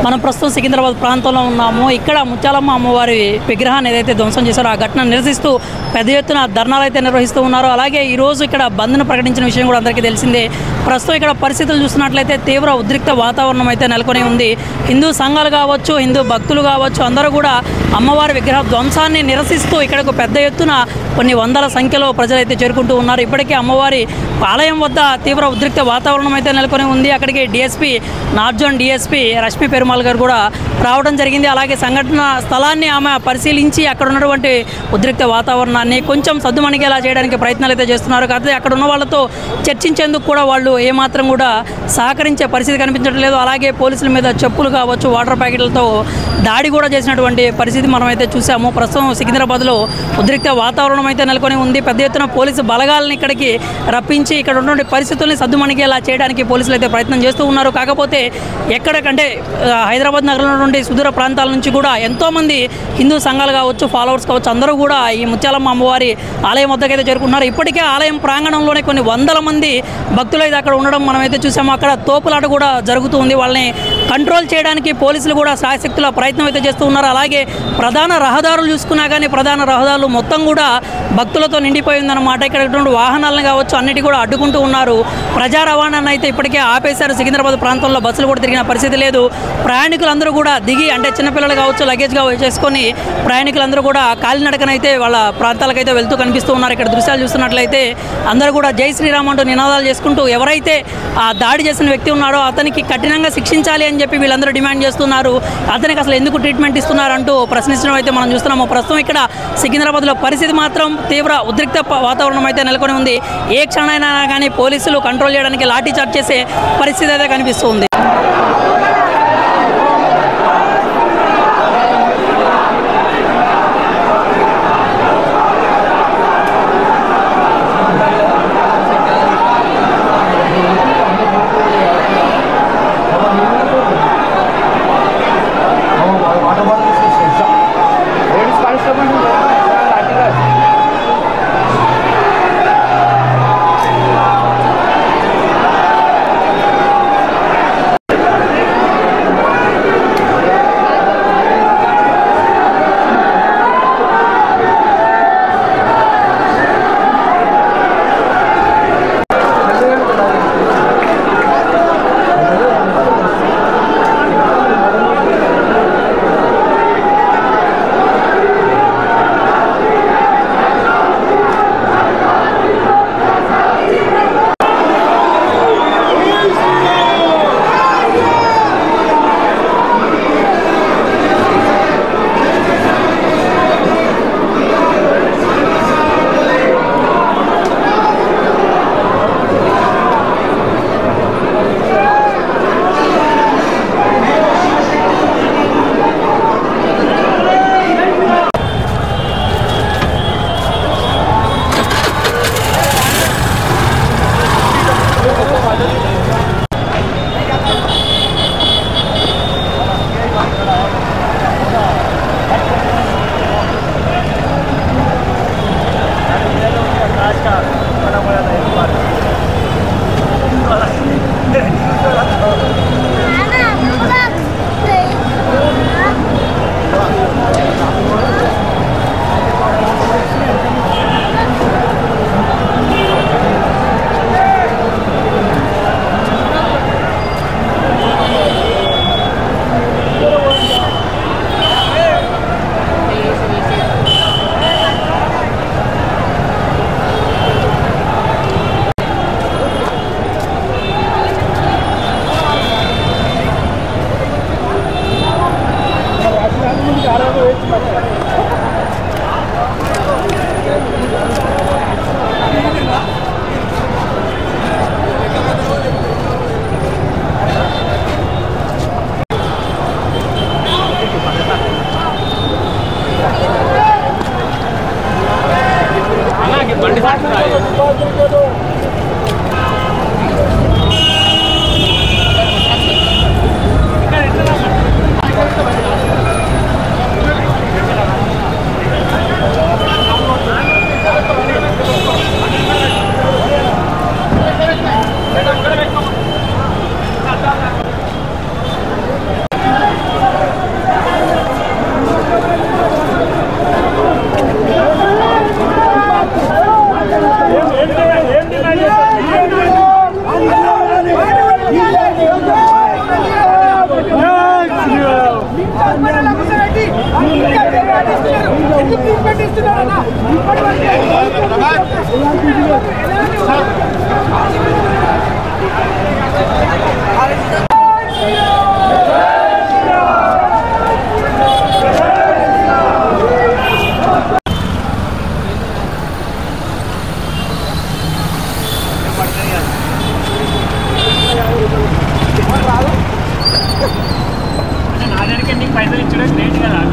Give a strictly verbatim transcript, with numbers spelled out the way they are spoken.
మనం ప్రస్తుతం సికింద్రాబాద్ ప్రాంతంలో ఉన్నాము. ఇక్కడ ముత్యాలమ్మ అమ్మవారి విగ్రహాన్ని ఏదైతే ధ్వంసం చేశారో ఆ ఘటన నిరసిస్తూ పెద్ద ఎత్తున ధర్నాలు అయితే నిర్వహిస్తూ ఉన్నారు. అలాగే ఈరోజు ఇక్కడ బంద్ను ప్రకటించిన విషయం కూడా అందరికీ తెలిసిందే. ప్రస్తుతం ఇక్కడ పరిస్థితులు చూస్తున్నట్లయితే తీవ్ర ఉద్రిక్త వాతావరణం అయితే నెలకొని ఉంది. హిందూ సంఘాలు కావచ్చు, హిందూ భక్తులు కావచ్చు, అందరూ కూడా అమ్మవారి విగ్రహ ధ్వంసాన్ని నిరసిస్తూ ఇక్కడకు పెద్ద ఎత్తున కొన్ని వందల సంఖ్యలో ప్రజలైతే చేరుకుంటూ ఉన్నారు. ఇప్పటికే అమ్మవారి ఆలయం వద్ద తీవ్ర ఉద్రిక్త వాతావరణం అయితే నెలకొని ఉంది. అక్కడికి DSP north zone DSP Rashmi Perumal గారు కూడా రావడం జరిగింది. అలాగే సంఘటన స్థలాన్ని ఆమె పరిశీలించి అక్కడ ఉన్నటువంటి ఉద్రిక్త వాతావరణాన్ని కొంచెం సద్దుమణిగేలా చేయడానికి ప్రయత్నాలు అయితే చేస్తున్నారు. కాకపోతే అక్కడ ఉన్న వాళ్ళతో చర్చించేందుకు కూడా వాళ్ళు ఏమాత్రం కూడా సహకరించే పరిస్థితి కనిపించడం లేదు. అలాగే పోలీసుల మీద చెప్పులు కావచ్చు, వాటర్ ప్యాకెట్లతో దాడి కూడా చేసినటువంటి పరిస్థితి మనమైతే చూసాము. ప్రస్తుతం సికింద్రాబాద్లో ఉద్రిక్త వాతావరణం అయితే నెలకొని ఉంది. పెద్ద ఎత్తున పోలీసు బలగాలను ఇక్కడికి రప్పించి ఇక్కడ ఉన్నటువంటి పరిస్థితుల్ని సద్దుమణిగేలా చేయడానికి పోలీసులు అయితే ప్రయత్నం చేస్తూ ఉన్నారు. కాకపోతే ఎక్కడికంటే హైదరాబాద్ నగరంలో నుండి సుదూర ప్రాంతాల నుంచి కూడా ఎంతోమంది హిందూ సంఘాలు కావచ్చు, ఫాలోవర్స్ కావచ్చు, అందరూ కూడా ఈ ముత్యాలమ్మ అమ్మవారి ఆలయం వద్దకైతే చేరుకున్నారు. ఇప్పటికే ఆలయం ప్రాంగణంలోనే కొన్ని వందల మంది భక్తులు అయితే అక్కడ ఉండడం మనమైతే చూసాము. అక్కడ తోపులాట కూడా జరుగుతూ ఉంది. వాళ్ళని కంట్రోల్ చేయడానికి పోలీసులు కూడా శాయశక్తుల ప్రయత్నం అయితే చేస్తూ ఉన్నారు. అలాగే ప్రధాన రహదారులు చూసుకున్నా కానీ ప్రధాన రహదారులు మొత్తం కూడా భక్తులతో నిండిపోయిందన్నమాట. ఇక్కడ వాహనాలను కావచ్చు అన్నిటి కూడా అడ్డుకుంటూ ఉన్నారు. ప్రజా రవాణాను అయితే ఇప్పటికే ఆపేశారు. సికింద్రాబాద్ ప్రాంతంలో బస్సులు కూడా తిరిగిన పరిస్థితి లేదు. ప్రయాణికులందరూ కూడా దిగి అంటే చిన్నపిల్లలు కావచ్చు లగేజ్గా చేసుకొని ప్రయాణికులందరూ కూడా కాలినడకనైతే వాళ్ళ ప్రాంతాలకైతే వెళ్తూ కనిపిస్తూ ఉన్నారు. ఇక్కడ దృశ్యాలు చూస్తున్నట్లయితే అందరూ కూడా జై శ్రీరామ్ అంటూ నినాదాలు చేసుకుంటూ ఎవరైతే ఆ దాడి చేసిన వ్యక్తి ఉన్నాడో అతనికి కఠినంగా శిక్షించాలి అని చెప్పి వీళ్ళందరూ డిమాండ్ చేస్తున్నారు. అతనికి అసలు ఎందుకు ట్రీట్మెంట్ ఇస్తున్నారంటూ ప్రశ్నించడం అయితే మనం చూస్తున్నాము. ప్రస్తుతం ఇక్కడ సికింద్రాబాద్లో పరిస్థితి మాత్రం తీవ్ర ఉద్రిక్త వాతావరణం అయితే నెలకొని ఉంది. ఏ క్షణమైనా కానీ పోలీసులు కంట్రోల్ చేయడానికి లాఠీ చార్జ్ చేసే పరిస్థితి అయితే కనిపిస్తుంది. నాదరికి నీకు పైసలు ఇచ్చడం గ్రేట్ కదా.